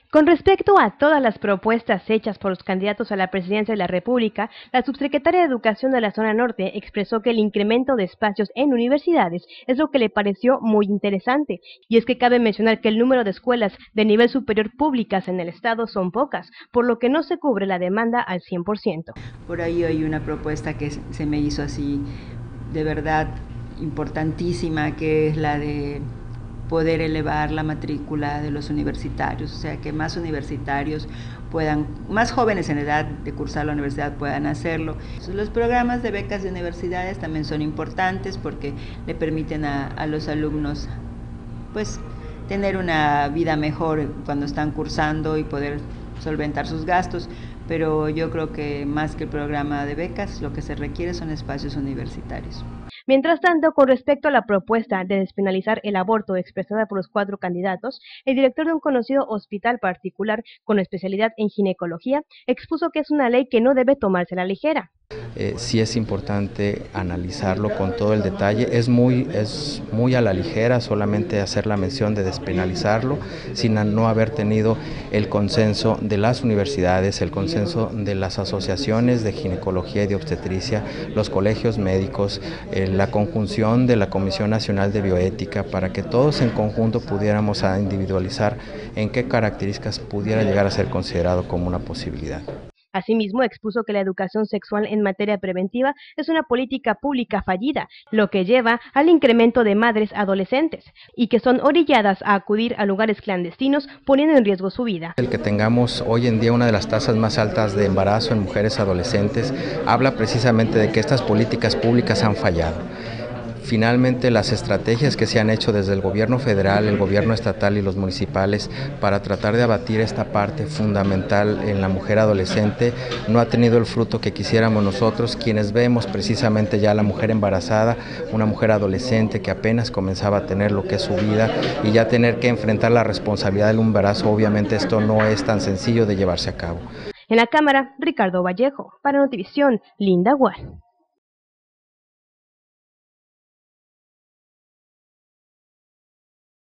Con respecto a todas las propuestas hechas por los candidatos a la presidencia de la República, la subsecretaria de Educación de la Zona Norte expresó que el incremento de espacios en universidades es lo que le pareció muy interesante, y es que cabe mencionar que el número de escuelas de nivel superior públicas en el estado son pocas, por lo que no se cubre la demanda al 100%. Por ahí hay una propuesta que se me hizo así de verdad importantísima, que es la de poder elevar la matrícula de los universitarios, o sea, que más universitarios puedan, más jóvenes en edad de cursar la universidad puedan hacerlo. Los programas de becas de universidades también son importantes porque le permiten a los alumnos, pues, tener una vida mejor cuando están cursando y poder solventar sus gastos, pero yo creo que más que el programa de becas, lo que se requiere son espacios universitarios. Mientras tanto, con respecto a la propuesta de despenalizar el aborto expresada por los 4 candidatos, el director de un conocido hospital particular con especialidad en ginecología expuso que es una ley que no debe tomarse a la ligera. Sí es importante analizarlo con todo el detalle, es muy a la ligera solamente hacer la mención de despenalizarlo sin no haber tenido el consenso de las universidades, el consenso de las asociaciones de ginecología y de obstetricia, los colegios médicos, la conjunción de la Comisión Nacional de Bioética, para que todos en conjunto pudiéramos individualizar en qué características pudiera llegar a ser considerado como una posibilidad. Asimismo, expuso que la educación sexual en materia preventiva es una política pública fallida, lo que lleva al incremento de madres adolescentes y que son orilladas a acudir a lugares clandestinos poniendo en riesgo su vida. El que tengamos hoy en día una de las tasas más altas de embarazo en mujeres adolescentes habla precisamente de que estas políticas públicas han fallado. Finalmente, las estrategias que se han hecho desde el gobierno federal, el gobierno estatal y los municipales para tratar de abatir esta parte fundamental en la mujer adolescente no ha tenido el fruto que quisiéramos nosotros, quienes vemos precisamente ya a la mujer embarazada, una mujer adolescente que apenas comenzaba a tener lo que es su vida y ya tener que enfrentar la responsabilidad del embarazo. Obviamente esto no es tan sencillo de llevarse a cabo. En la cámara, Ricardo Vallejo, para Notivisión, Linda Gual.